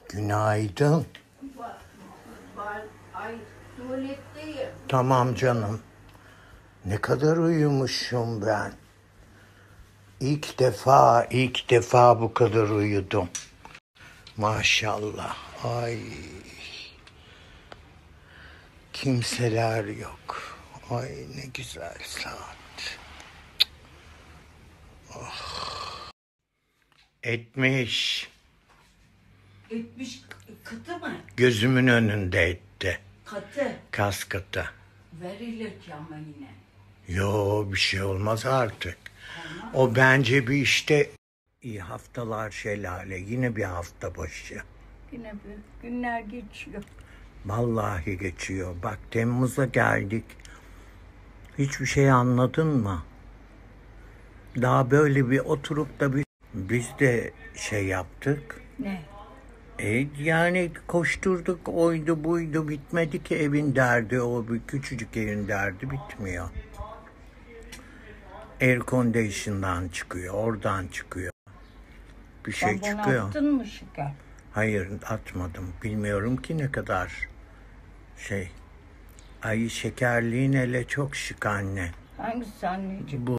Günaydın. Ay tuvaletteyim. Tamam canım. Ne kadar uyumuşum ben. İlk defa bu kadar uyudum. Maşallah. Ay. Kimseler yok. Ay ne güzel saat. Oh. Etmiş. Etmiş katı mı? Gözümün önünde etti. Katı. Kas katı. Verilir ki ama yine. Yo bir şey olmaz artık. Olmaz. O bence bir işte iyi haftalar Şelale. Yine bir hafta başı. Yine bir günler geçiyor. Vallahi geçiyor. Bak Temmuz'a geldik. Hiçbir şey anladın mı? Daha böyle bir oturup da biz de şey yaptık. Ne? Yani koşturduk, oydu buydu, bitmedi ki evin derdi. O bir küçücük evin derdi bitmiyor. Air condition'dan çıkıyor, oradan çıkıyor. Bir şey Sen bana çıkıyor. attın mı şeker? Hayır atmadım. Bilmiyorum ki ne kadar şey. Ay şekerliğin hele çok şık anne. Hangisi anneciğim? Bu